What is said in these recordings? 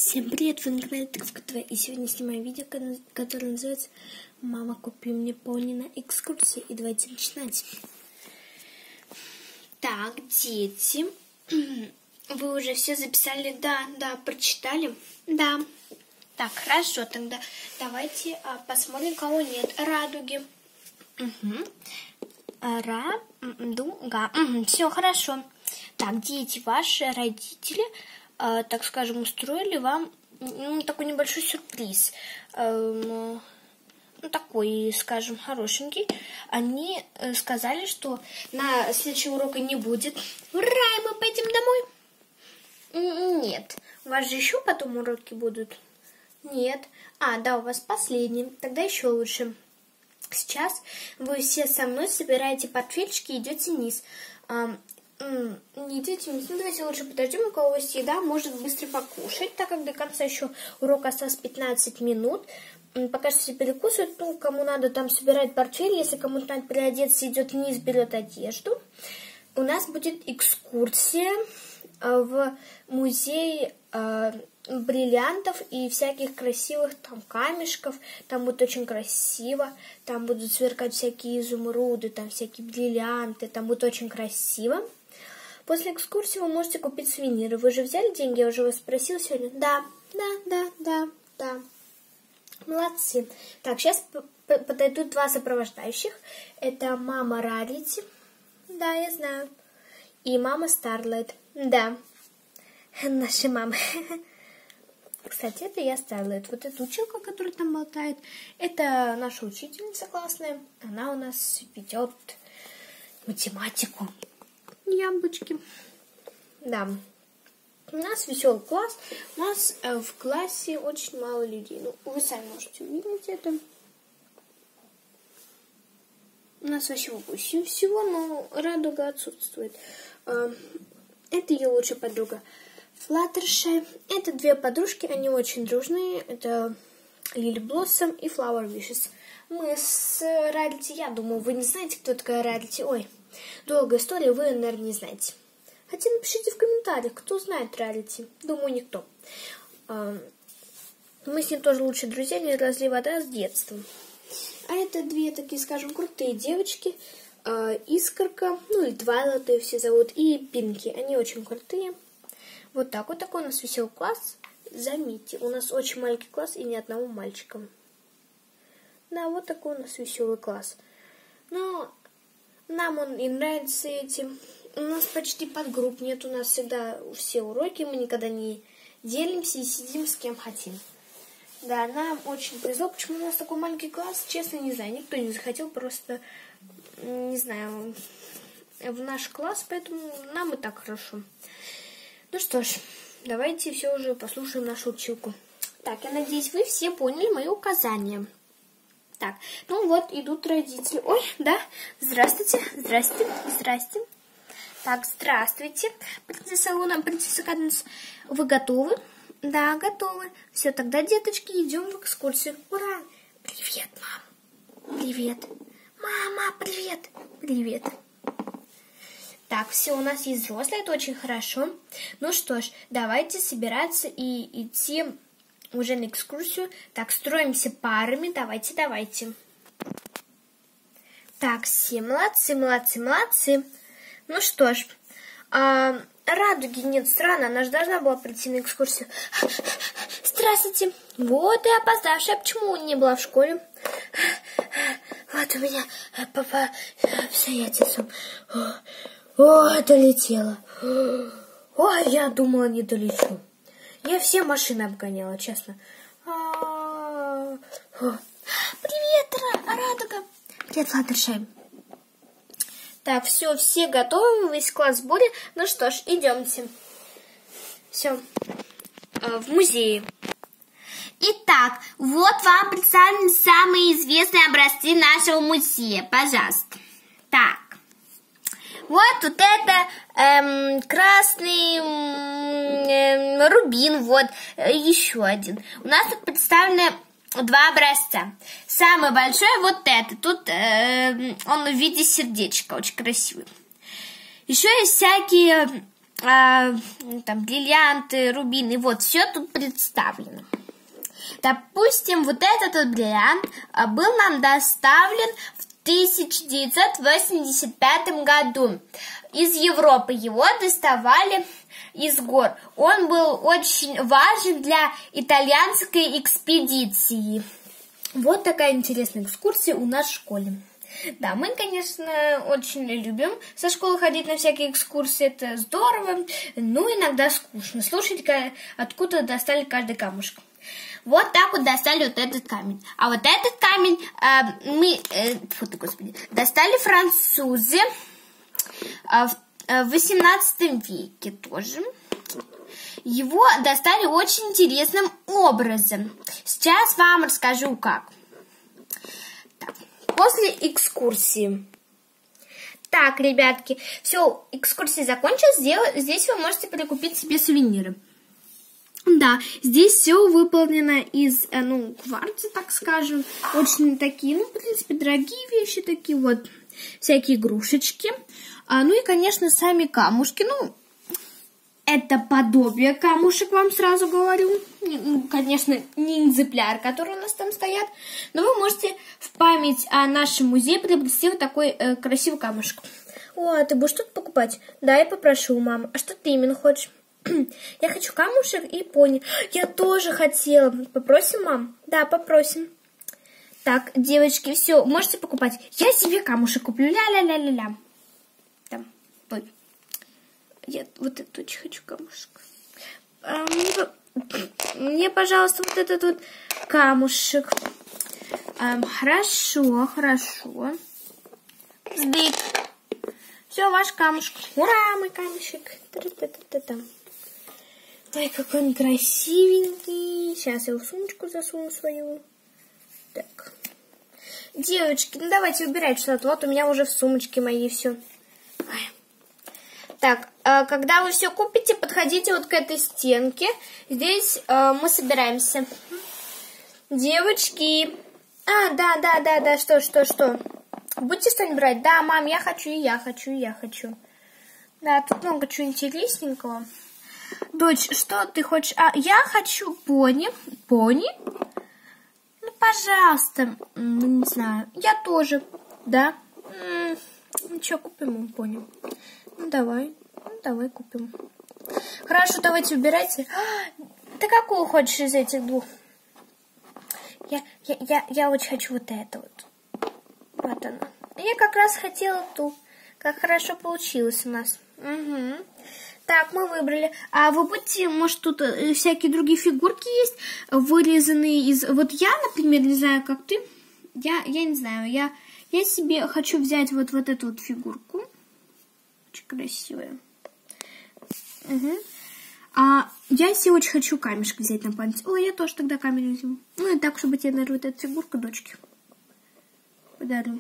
Всем привет, вы на канале Тыковка ТВ, и сегодня снимаю видео, которое называется «Мама, купи мне пони на экскурсии», и давайте начинать. Так, дети, вы уже все записали? Да, прочитали? Да. Так, хорошо, тогда давайте посмотрим, кого нет. Радуги. Радуга. Все хорошо. Так, дети, ваши родители, так скажем, устроили вам такой небольшой сюрприз. Такой, скажем, хорошенький. Они сказали, что на следующего урока не будет. Ура, и мы пойдем домой? Нет. У вас же еще потом уроки будут? Нет. Да, у вас последний. Тогда еще лучше. Сейчас вы все со мной собираете портфельчики и идете вниз. Не идете вниз. Давайте лучше подождем, у кого есть еда, может быстро покушать, так как до конца еще урока осталось 15 минут. Пока что все перекусывают, кому надо там собирать портфель, если кому-то надо переодеться, идет вниз, берет одежду. У нас будет экскурсия в музей бриллиантов и всяких красивых там камешков. Там будет очень красиво, там будут сверкать всякие изумруды, там всякие бриллианты, там будет очень красиво. После экскурсии вы можете купить сувениры. Вы же взяли деньги? Я уже вас спросила сегодня. Да. Молодцы. Так, сейчас подойдут два сопровождающих. Это мама Рарити. Да, я знаю. И мама Старлайт. Да. Наши мамы. Кстати, это я Старлайт. Вот эта училка, которая там болтает, это наша учительница классная. Она у нас ведет математику. Яблочки. Да. У нас веселый класс. У нас в классе очень мало людей. Вы сами можете увидеть это. У нас вообще 8 всего, но Радуга отсутствует. Это ее лучшая подруга Флаттершай. Это две подружки, они очень дружные. Это Лили Блоссом и Flower Wishes. Мы с Рарити, я думаю, вы не знаете, кто такая Рарити. Ой, долгая история, вы, наверное, не знаете. Хотя напишите в комментариях, кто знает Рарити. Думаю, никто. Мы с ним тоже лучшие друзья, не разлей вода с детства. А это две такие, скажем, крутые девочки. Искорка, и Твайлайт ее все зовут, и Пинки. Они очень крутые. Вот такой у нас веселый класс. Заметьте, у нас очень маленький класс и ни одного мальчика. Да, вот такой у нас веселый класс. Но нам он и нравится этим. У нас почти подгрупп нет, у нас всегда все уроки, мы никогда не делимся и сидим с кем хотим. Да, нам очень повезло. Почему у нас такой маленький класс, честно, не знаю. Никто не захотел, просто, не знаю, в наш класс, поэтому нам и так хорошо. Ну что ж, давайте все уже послушаем нашу училку. Так, я надеюсь, вы все поняли мои указания. Так, вот идут родители. Ой, да, здравствуйте. Так, здравствуйте, принцесса Луна, принцесса Каденс. Вы готовы? Да, готовы. Все, тогда, деточки, идем в экскурсию. Ура! Привет, мам. Привет. Мама, привет. Привет. Так, все, у нас есть взрослые, это очень хорошо. Ну что ж, давайте собираться и идти уже на экскурсию. Так, строимся парами. Давайте. Так, все молодцы. Ну что ж, Радуги нет, странно, она же должна была прийти на экскурсию. Здравствуйте. Вот и опоздавшая. Почему не была в школе? Вот у меня папа обстоятельством. Долетела. Ой, я думала, не долечу. Я все машины обгоняла, честно. Привет, Радуга. Привет, Флаттершай. Так, все готовы, весь класс в сборе. Ну что ж, идемте. Все, в музее. Итак, вот вам представлены самые известные образцы нашего музея. Пожалуйста. Так, вот это красный рубин, вот еще один. У нас тут представлены два образца. Самый большой вот этот. Тут он в виде сердечка, очень красивый. Еще есть всякие там бриллианты, рубины, вот, все тут представлено. Допустим, вот этот вот бриллиант был нам доставлен в 1985 году. Из Европы его доставали из гор. Он был очень важен для итальянской экспедиции. Вот такая интересная экскурсия у нас в школе. Да, мы, конечно, очень любим со школы ходить на всякие экскурсии, это здорово, но иногда скучно слушать, откуда достали каждый камушек. Вот так вот достали вот этот камень. А вот этот камень достали французы в 18 веке тоже. Его достали очень интересным образом. Сейчас вам расскажу, как. Так, после экскурсии. Так, ребятки, все, экскурсия закончилась. Здесь вы можете прикупить себе сувениры. Да, здесь все выполнено из, кварца, так скажем. Очень такие, в принципе, дорогие вещи такие вот. Всякие игрушечки. И, конечно, сами камушки. Это подобие камушек, вам сразу говорю. Конечно, не экземпляр, которые у нас там стоят. Но вы можете в память о нашем музее приобрести вот такой красивый камушек. О, а ты будешь что-то покупать? Да, я попрошу, мам. А что ты именно хочешь? Я хочу камушек и пони. Я тоже хотела. Попросим, мам? Да, попросим. Так, девочки, все, можете покупать. Я себе камушек куплю. Ля-ля-ля-ля-ля. Там, ой. Я вот этот очень хочу камушек. Мне, пожалуйста, вот этот вот камушек. Хорошо. Сдык. Все, ваш камушек. Ура, мой камушек. Ой, какой он красивенький. Сейчас я его в сумочку засуну свою. Так. Девочки, давайте убирать что-то. Вот у меня уже в сумочке моей все. Так, когда вы все купите, подходите вот к этой стенке. Здесь мы собираемся. Девочки. Да. Что? Будете что-нибудь брать? Да, мам, я хочу. Да, тут много чего интересненького. Дочь, что ты хочешь? Я хочу пони. Пони? Пожалуйста. Не знаю. Я тоже. Да? Что, купим ему пони? Давай купим. Хорошо, давайте убирайте. Ты какую хочешь из этих двух? Я очень хочу вот это вот. Вот она. Я как раз хотела ту. Как хорошо получилось у нас. Угу. Так, мы выбрали. А вы будете, может, тут всякие другие фигурки есть, вырезанные из... Вот я, например, не знаю, как ты. Я не знаю. Я себе хочу взять вот эту вот фигурку. Очень красивая. Угу. А я себе очень хочу камешек взять на память. Ой, я тоже тогда камень возьму. И так, чтобы тебе, наверное, вот эту фигурку дочке подарю.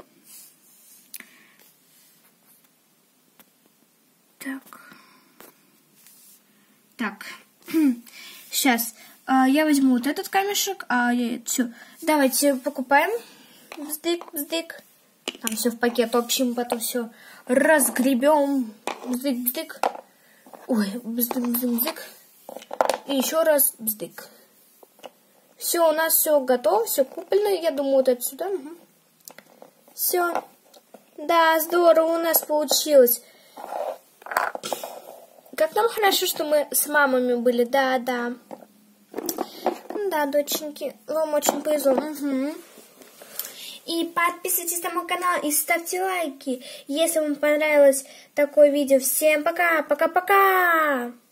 Так. Сейчас. Я возьму вот этот камешек. Все. Давайте покупаем. Бздык. Там все в пакет общим, потом все разгребем. Бздык. Ой, бздык. И еще раз бздык. Все, у нас все готово, все куплено. Я думаю, вот отсюда. Угу. Все. Да, здорово у нас получилось. Как нам хорошо, что мы с мамами были. Да. Да, доченьки, вам очень повезло. Угу. И подписывайтесь на мой канал и ставьте лайки, если вам понравилось такое видео. Всем пока! Пока-пока!